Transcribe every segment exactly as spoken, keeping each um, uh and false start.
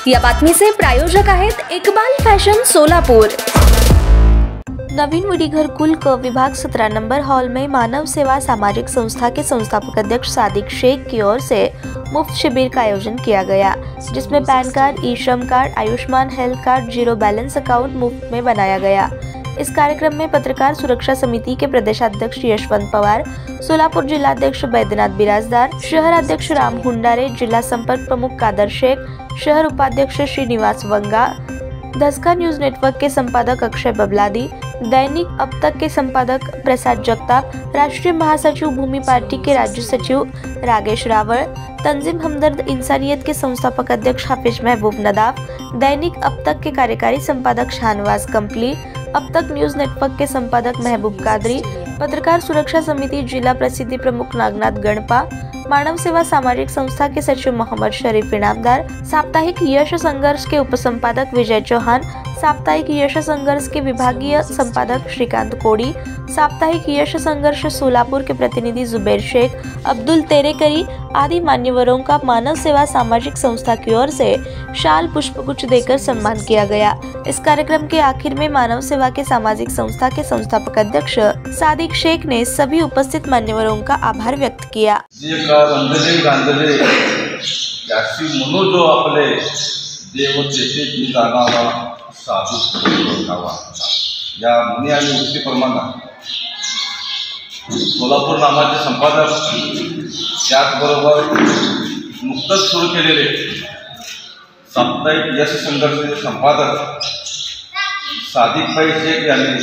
या बातमीचे प्रायोजक आहेत इकबाल फैशन सोलापुर। नवीन विडी घरकुल क विभाग सत्रह नंबर हॉल में मानव सेवा सामाजिक संस्था के संस्थापक अध्यक्ष सादिक शेख की ओर से मुफ्त शिविर का आयोजन किया गया, जिसमें PAN card, e Shram card, Ayushman health card, zero balance account मुफ्त में बनाया गया। इस कार्यक्रम में पत्रकार सुरक्षा समिति के प्रदेशाध्यक्ष यशवंत पवार, सोलापुर जिलाध्यक्ष बैद्यनाथ बिराजदार, शहर अध्यक्ष राम हुंडारे, जिला संपर्क प्रमुख कादर शेख, शहर उपाध्यक्ष श्रीनिवास वंगा, धसका न्यूज नेटवर्क के संपादक अक्षय बबलादी, दैनिक अब तक के संपादक प्रसाद जगताप, राष्ट्रीय महासचिव भूमि पार्टी के राज्य सचिव रागेश रावल, तंजीम हमदर्द इंसानियत के संस्थापक अध्यक्ष हाफिज महबूब नदाफ, दैनिक अब तक के कार्यकारी संपादक शाहनवाज कंपली, अब तक न्यूज नेटवर्क के संपादक महबूब कादरी, पत्रकार सुरक्षा समिति जिला प्रसिद्धि प्रमुख नागनाथ गणपा, मानव सेवा सामाजिक संस्था के सचिव मोहम्मद शरीफ इनामदार, साप्ताहिक यश संघर्ष के उपसंपादक विजय चौहान, साप्ताहिक यश संघर्ष के विभागीय संपादक श्रीकांत कोड़ी, साप्ताहिक यश संघर्ष सोलापुर के प्रतिनिधि जुबैर शेख, अब्दुल तेरेकरी आदि मान्यवरों का मानव सेवा सामाजिक संस्था की ओर से शाल पुष्पगुच्छ देकर सम्मान किया गया। इस कार्यक्रम के आखिर में मानव सेवा के सामाजिक संस्था के संस्थापक अध्यक्ष सादिक शेख ने सभी उपस्थित मान्यवरों का आभार व्यक्त किया। या मुनी आणि वृत्तीप्रमाणे सोलापूर नामाचे संपादक, त्याचबरोबर नुकतंच सुरू केलेले साप्ताहिक यश संघर्षाचे संपादक सादिक भाई शेख यांनी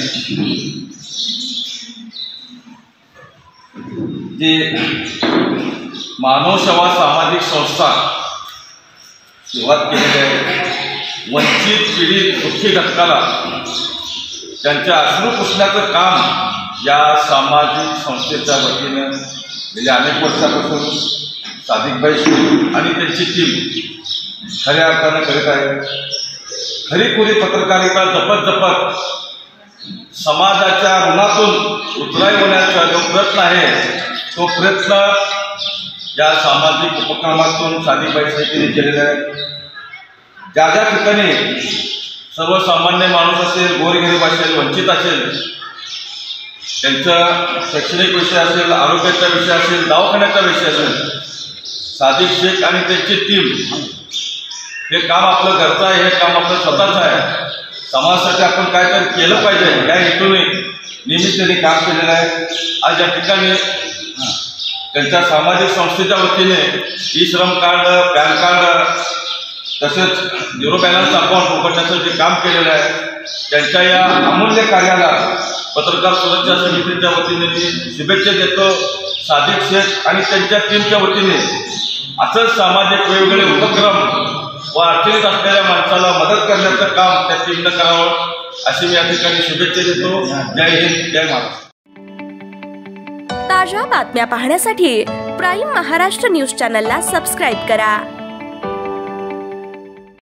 जे मानव सेवा सामाजिक संस्था सुरुवात केलेली आहे, वंचित पीडित दुःखी घटकाला त्यांच्या अश्रू पुसण्याचं काम या सामाजिक संस्थेच्या वतीनं गेल्या अनेक वर्षापासून सादिकभाई शेख आणि त्यांची टीम खऱ्या अर्थानं करीत आहे। खरीखुरी पत्रकारिता जपत जपत समाजाच्या ऋणातून उतराई होण्याचा जो प्रयत्न आहे, तो प्रयत्न या सामाजिक उपक्रमातून सादिकभाई शेखने केलेला आहे। ज्या ज्या ठिकाणी सर्वसामान्य माणूस असेल, गोरगरीब असेल, वंचित असेल, त्यांचा शैक्षणिक विषय असेल, आरोग्याचा विषय असेल, दवाखान्याचा विषय असेल, सादिक शेख आणि त्यांची टीम हे काम आपलं घरचं आहे, हे काम आपलं स्वतःचं आहे। समाजासाठी आपण काहीतरी केलं पाहिजे या हेतूने नेहमीच त्यांनी काम केलेलं आहे। आज या ठिकाणी त्यांच्या सामाजिक संस्थेच्या वतीने e Shram card, PAN card तसेच झिरो बॅलन्स अकाउंट उघडण्याचं जे काम केलेलं आहे, त्यांच्या या अमूल्य कार्याला पत्रकार सुरक्षा समितीच्या वतीने मी शुभेच्छा देतो। सादिक शेख आणि त्यांच्या टीमच्या वतीने असंच सामाजिक वेगवेगळे उपक्रम व अडचणीत असलेल्या माणसाला मदत करण्याचं काम त्या टीमनं करावं अशी मी या ठिकाणी शुभेच्छा देतो। जय हिंद, जय महाराष्ट्र। ताज्या बातम्या पाहण्यासाठी प्राईम महाराष्ट्र न्यूज चॅनलला सबस्क्राईब करा।